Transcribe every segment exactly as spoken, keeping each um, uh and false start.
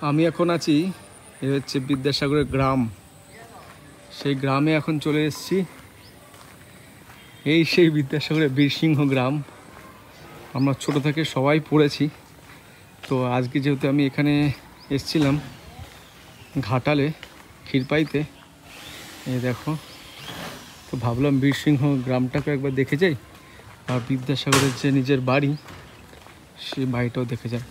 আমি এখন আছি এ হচ্ছে বিদ্যাসাগরের গ্রাম। সেই গ্রামে এখন চলে এসেছি। এই সেই বিদ্যাসাগরের বীরসিংহ গ্রাম, আমরা ছোট থেকে সবাই পড়েছি। তো আজকে যেহেতু আমি এখানে এসেছিলাম ঘাটালে ক্ষীরপাইতে, এই দেখো, তো ভাবলাম বীরসিংহ গ্রামটাকে একবার দেখে যাই, আর বিদ্যাসাগরের যে নিজের বাড়ি সেই বাড়িটাও দেখে যাই।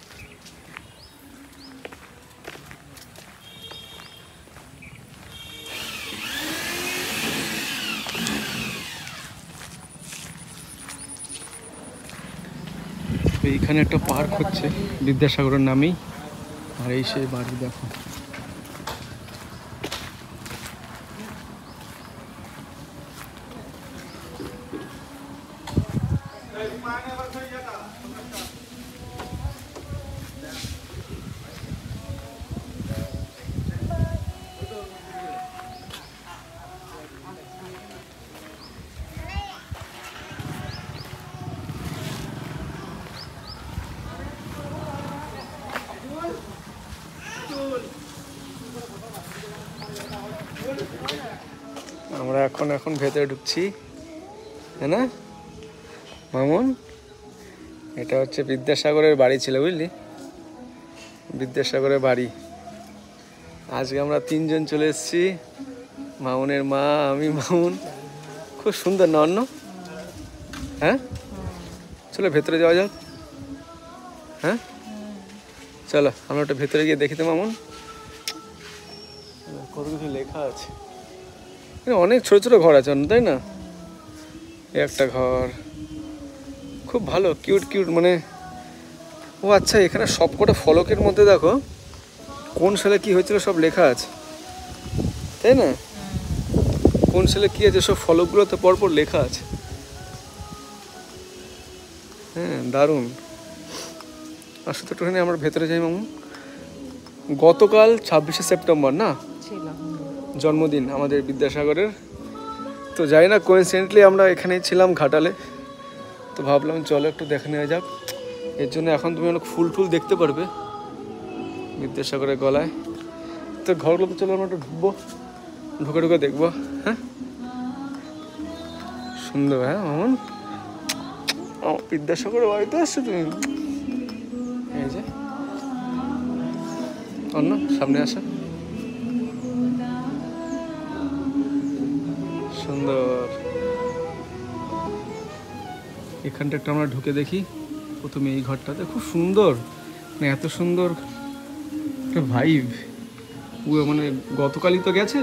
এইখানে একটা পার্ক হচ্ছে বিদ্যাসাগরের নামেই, আর এই সেই বাড়ি দেখো। আমরা এখন এখন ভেতরে ঢুকছি, হ্যাঁ না মামুন? এটা হচ্ছে বিদ্যাসাগরের বাড়ি ছিল, বুঝলি? বিদ্যাসাগরের বাড়ি। আজকে আমরা তিনজন চলে এসেছি, মামুনের মা, আমি, মামুন। খুব সুন্দর না অন্য? হ্যাঁ, চলো ভেতরে যাওয়া যাক। হ্যাঁ চলো, আমরা ওটা ভেতরে গিয়ে দেখি তো মামুন। কত কিছু লেখা আছে, অনেক ছোট ছোট ঘর আছে, তাই না? একটা ঘর খুব ভালো, কিউট কিউট, মানে ও আচ্ছা, এখানে সবকটা ফলকের মধ্যে দেখো কোন সালে কি হয়েছিল সব লেখা আছে, তাই না? কোন সালে কি আছে সব ফলকগুলোতে পরপর লেখা আছে। হ্যাঁ, দারুণ। আসলে তো একটুখানি আমরা ভেতরে যাই মামুন। গতকাল ছাব্বিশে সেপ্টেম্বর না, জন্মদিন আমাদের বিদ্যাসাগরের। তো যাই না, কোইন্সিডেন্টলি আমরা এখানেই ছিলাম ঘাটালে, তো ভাবলাম চলো একটু দেখে নেওয়া যাক। এর জন্য এখন তুমি অনেক ফুল টুল দেখতে পারবে বিদ্যাসাগরের গলায়। তো ঘরগুলো তো চলো আমরা একটু ঢুকবো, ঢুকে ঢুকে দেখবো। হ্যাঁ, সুন্দর। হ্যাঁ মামুন, বিদ্যাসাগরের বাড়িতে আসছো তুমি? এই যে অন্য সামনে আসা, সুন্দর। এখানটা একটা আমরা ঢুকে দেখি প্রথমে। এই ঘরটাতে খুব সুন্দর, মানে এত সুন্দর একটা ভাইব। মানে গতকালই তো গেছে।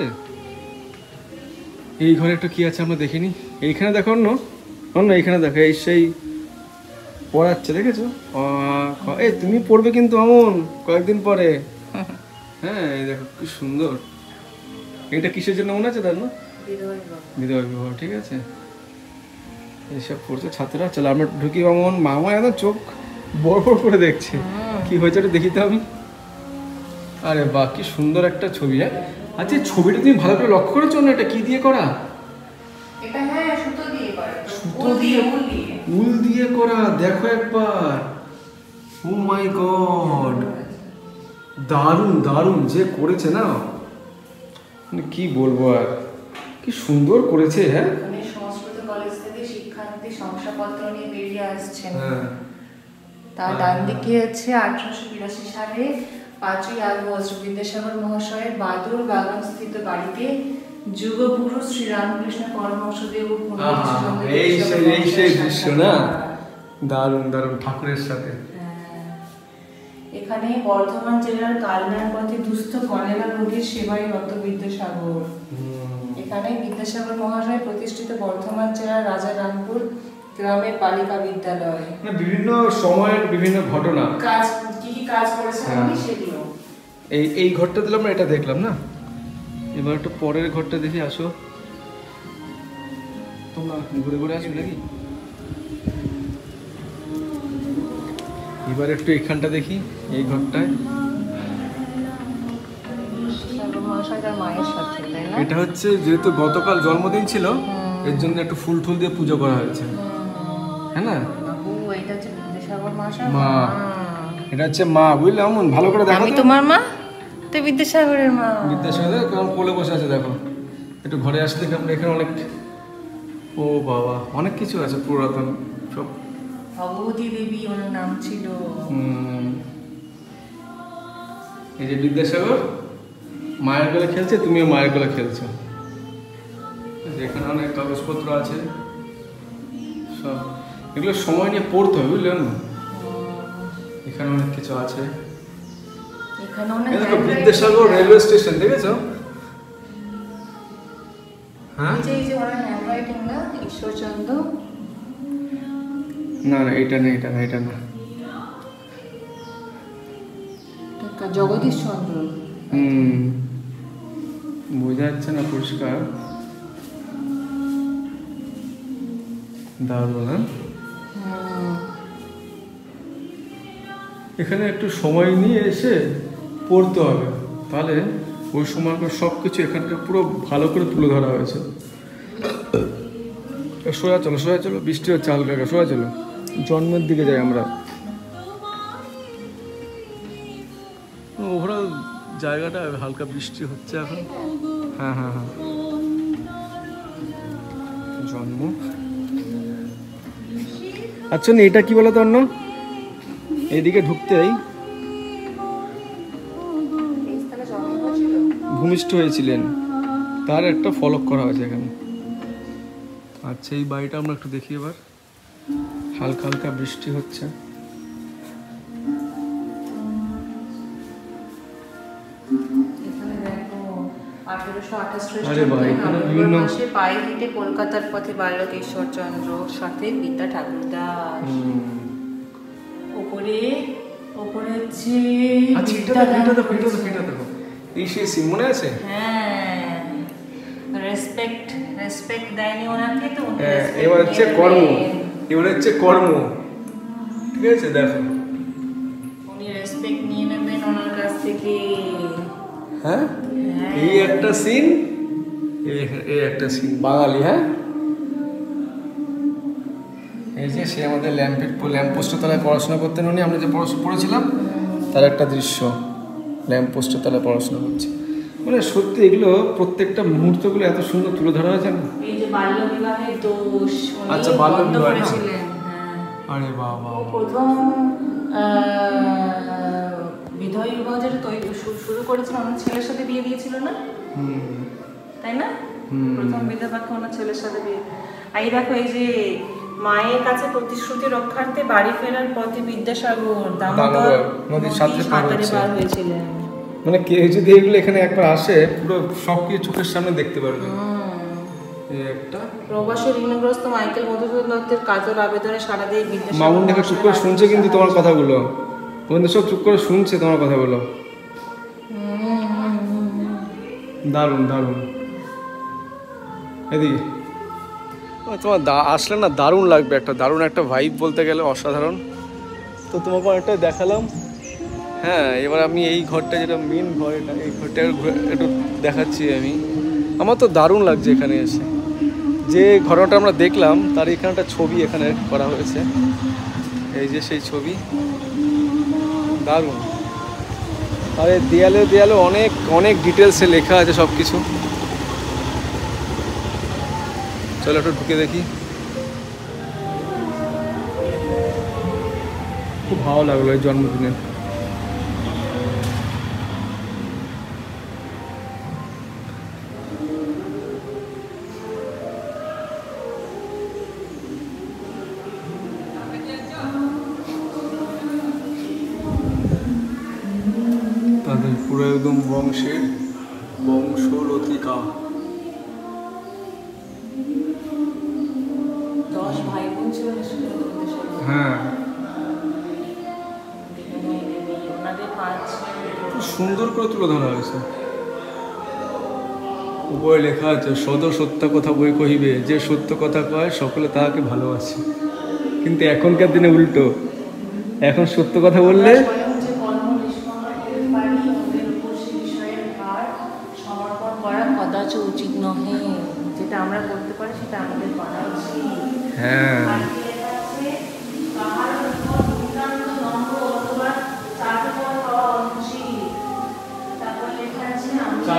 এই ঘরে একটা কি আছে আমরা দেখিনি। এইখানে দেখো অন্য, অন্য এইখানে দেখো, এই সেই পড়াচ্ছে, দেখেছো? এই তুমি পড়বে কিন্তু এমন কয়েকদিন পরে। হ্যাঁ, এই দেখো কি সুন্দর। এটা কিসের জন্য মনে আছে তার না? বিধবা বিবাহ। ঠিক আছে, এইসব পড়ছে ছাত্ররা। চলো আমরা ঢুকি মামুন। মামা একদম চোখ বড় বড় করে দেখছে, কি হয়েছে ওটা দেখি তো আমি। আরে বাহ, কি সুন্দর একটা ছবি। হ্যাঁ, আচ্ছা ছবিটা তুমি ভালো করে লক্ষ্য করেছো না? এটা কি দিয়ে করা? এটা হ্যাঁ সুতো দিয়ে করা। সুতো দিয়ে, উল দিয়ে করা। দেখো একবার, ও মাই গড, দারুণ দারুণ যে করেছে না, মানে কি বলবো আর, কি সুন্দর করেছে। হ্যাঁ, মানে সংস্কৃত কলেজ থেকে শিক্ষার্থী শংসাপত্র নিয়ে বেরিয়ে আসছেন। তার ডান দিকে হচ্ছে আঠারোশো বিরাশি সালে পাঁচই আগস্ট বিদ্যাসাগর মহাশয়ের বাদুর বাগান স্থিত বাড়িতে যুগপুরুষ শ্রী রামকৃষ্ণ পরমহংসদেব এই সেই দৃশ্য না, দারুণ দারুণ, ঠাকুরের সাথে। এখানে বর্ধমান জেলার কালনার পথে দুস্থ কলেরা রোগীর সেবায় রত বিদ্যাসাগর। এখানে বিদ্যাসাগর মহাশয় প্রতিষ্ঠিত বর্ধমান জেলার রাজারামপুর গ্রামের বালিকা বিদ্যালয়। বিভিন্ন সময়ের বিভিন্ন ঘটনা, কাজ কি কি কাজ করেছেন উনি সেগুলো। এই এই ঘরটা দিলাম আমরা, এটা দেখলাম না। এবার একটু পরের ঘরটা দেখি, আসো তোমরা, ঘুরে ঘুরে আসবে নাকি? এবার একটু এখানটা দেখি, এই ঘরটায়। এটা হচ্ছে যেহেতু গতকাল জন্মদিন ছিল, এর জন্য একটু ফুল টুল দিয়ে পুজো করা হয়েছে, হ্যাঁ না? এটা হচ্ছে বিদ্যাসাগর মহাশয় মা। এটা হচ্ছে মা, বুঝলে এমন ভালো করে দেখো। আমি তোমার মা, তো বিদ্যাসাগরের মা। বিদ্যাসাগর কেমন কোলে বসে আছে দেখো। একটু ঘরে আসতে আমরা এখানে অনেক, ও বাবা অনেক কিছু আছে পুরাতন সব। ভগবতী দেবী ওনার নাম ছিল। হুম, এই যে বিদ্যাসাগর মায়ের গলা খেলছে, তুমিও মায়ের গলা খেলছো। এখানে অনেক কাগজপত্র আছে সব, এগুলো সময় নিয়ে পড়তে হবে বুঝলেন। এখানে অনেক কিছু আছে। এখানে অনেক বিদ্যাসাগর রেলওয়ে স্টেশন দেখেছো? হ্যাঁ, এই যে ওনার হ্যান্ডরাইটিং না, ঈশ্বরচন্দ্র। না না এটা না, এটা না, এটা না, জগদীশ চন্দ্র। হুম, বোঝা যাচ্ছে না পরিষ্কার। দারুণ না? এখানে একটু সময় নিয়ে এসে পড়তে হবে, তাহলে ওই সময়কার সব কিছু এখানকার পুরো ভালো করে তুলে ধরা হয়েছে। সোজা চলো, সোজা চলো, বৃষ্টি হচ্ছে হালকা হালকা, সোজা চলো, জন্মের দিকে যাই আমরা। ওভারঅল জায়গাটা হালকা বৃষ্টি হচ্ছে এখন। হ্যাঁ হ্যাঁ হ্যাঁ, জন্ম। আচ্ছা এটা কি বলো তো অন্য, এইদিকে ঢুকতেই ভূমিষ্ঠ হয়েছিলেন, তার একটা ফলক করা হয়েছে এখানে। আচ্ছা এই বাড়িটা আমরা একটু দেখি এবার। হালকা হালকা বৃষ্টি হচ্ছে। পায়ে হেঁটে কলকাতার পথে বালক ঈশ্বরচন্দ্র সাথে পিতা ঠাকুরদাস। ওপরে ওপরে হচ্ছে এই সেই সিন মনে আছে? হ্যাঁ, রেসপেক্ট রেসপেক্ট দেয়নি ওনাকে, তো এবার হচ্ছে কর্ম, এবার হচ্ছে কর্ম, ঠিক আছে দেখো। উনি রেসপেক্ট নিয়ে নেবেন ওনার কাছ থেকে। হ্যাঁ, এই একটা সিন, এই একটা সিন বাঙালি। হ্যাঁ, এই যে সে আমাদের ল্যাম্পের ল্যাম্প পোস্টের তলায় পড়াশোনা করতেন উনি, আমরা যে পড়াশোনা পড়েছিলাম তার একটা দৃশ্য, ল্যাম্প পোস্টের তলায় পড়াশোনা করছে। মানে সত্যি এগুলো প্রত্যেকটা মুহূর্তগুলো এত সুন্দর তুলে ধরা হয়েছে না। এই যে বাল্য বিবাহের দোষ, আচ্ছা বাল্য বিবাহ করেছিলেন। আরে বাবা, প্রথম বিধবা বিবাহ যেটা তৈরি শুরু করেছিল ওনার ছেলের সাথে বিয়ে দিয়েছিল না, তাই না? প্রথম বিধবাকে ওনার ছেলের সাথে বিয়ে। এই দেখো, এই যে মায়ের কাছে প্রতিশ্রুতি রক্ষার্থে বাড়ি ফেরার পথে বিদ্যাসাগর দামোদর নদীর সাথে পার হয়েছিলেন। মানে কেউ যদি এগুলো এখানে একবার আসে পুরো সব কিছু চোখের সামনে দেখতে পারবে। একটা প্রবাসী ঋণগ্রস্ত মাইকেল মধুসূদন দত্তের কাজল আবেদনে সাড়া দিয়ে বিদ্যাসাগর মামুন দেখে চুপ করে শুনছে কিন্তু তোমার কথাগুলো, বন্ধু সব চুপ করে শুনছে তোমার কথাগুলো। দারুণ দারুণ। এদিকে তোমার আসলে না দারুণ লাগবে, একটা দারুণ একটা ভাইব বলতে গেলে অসাধারণ। তো তোমাকে একটা দেখালাম। হ্যাঁ, এবার আমি এই ঘরটা যেটা মেন ঘর, এটা এই ঘরটা একটু দেখাচ্ছি আমি। আমার তো দারুণ লাগছে এখানে এসে। যে ঘটনাটা আমরা দেখলাম তার এখানে একটা ছবি এখানে করা হয়েছে, এই যে সেই ছবি, দারুণ। আর এই দেয়ালে দেয়ালে অনেক অনেক ডিটেলসে লেখা আছে সব কিছু। চলো একটু ঢুকে দেখি। খুব ভালো লাগলো এই জন্মদিনে। তাদের পুরো একদম বংশের বংশলতিকা। দশ ভাই বোন ছিল। হ্যাঁ, খুব সুন্দর করে তুলে ধরা হয়েছে। উপরে লেখা আছে সদ সত্য কথা বই কহিবে, যে সত্য কথা কয় সকলে তাহাকে ভালোবাসে। কিন্তু এখনকার দিনে উল্টো, এখন সত্য কথা বললে সমর্পণ করা কদাচ উচিত নহে, যেটা আমরা করতে পারি সেটা আমাদের করা উচিত। হ্যাঁ,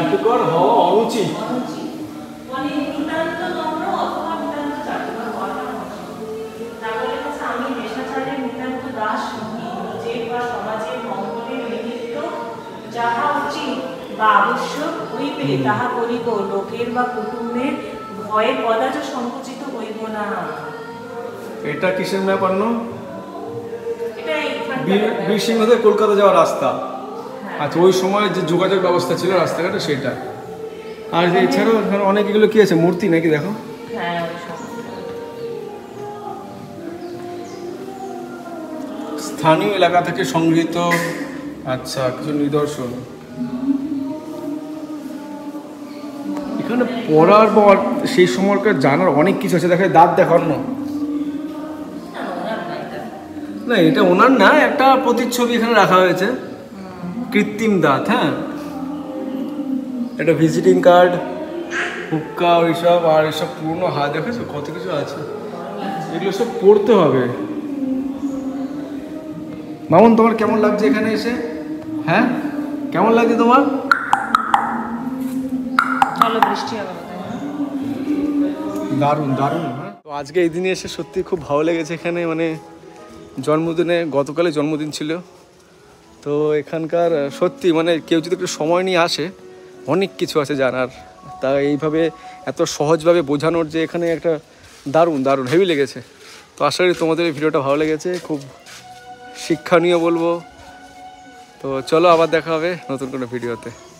চাটুকর হওয়া অনুচিত। মানে নিতান্ত নম্র অথবা নিতান্ত চাটুকর হওয়াটা অনুচিত। তারপরে লেখা আমি দেশাচারের নিতান্ত দাস নহি, নিজের বা সমাজের মঙ্গলের নিমিত্ত যাহা উচিত বা আবশ্যক হইবে তাহা করিব, লোকের বা কুটুম্বের ভয়ে কদাচ সংকুচিত হইব না। এটা কিসের ম্যাপ আন্ন? এটা বীরসিংহ থেকে কলকাতা যাওয়ার রাস্তা। আচ্ছা, ওই সময় যে যোগাযোগ ব্যবস্থা ছিল রাস্তাঘাটে সেটা। আর এছাড়াও এখানে অনেক এগুলো কি আছে, মূর্তি নাকি দেখো? হ্যাঁ, স্থানীয় এলাকা থেকে সংগৃহীত। আচ্ছা, কিছু নিদর্শন এখানে পড়ার পর সেই সময়কার জানার অনেক কিছু আছে। দেখো দাঁত দেখার না, না এটা ওনার না, একটা প্রতিচ্ছবি এখানে রাখা হয়েছে, কৃত্রিম দাঁত। হ্যাঁ, একটা ভিজিটিং কার্ড, হুক্কা, ওইসব, আর এসব পুরনো হাত দেখেছো কত কিছু আছে, এগুলো সব পড়তে হবে। মামুন, তোমার কেমন লাগছে এখানে এসে? হ্যাঁ, কেমন লাগছে তোমার? চলো, বৃষ্টি হবে। দারুণ দারুণ। হ্যাঁ, তো আজকে এই দিনে এসে সত্যি খুব ভালো লেগেছে। এখানে মানে জন্মদিনে, গতকালে জন্মদিন ছিল, তো এখানকার সত্যি মানে কেউ যদি একটু সময় নিয়ে আসে অনেক কিছু আছে জানার। তা এইভাবে এত সহজভাবে বোঝানোর যে এখানে একটা দারুণ দারুণ হেভি লেগেছে। তো আশা করি তোমাদের এই ভিডিওটা ভালো লেগেছে, খুব শিক্ষণীয় বলবো। তো চলো, আবার দেখা হবে নতুন কোনো ভিডিওতে।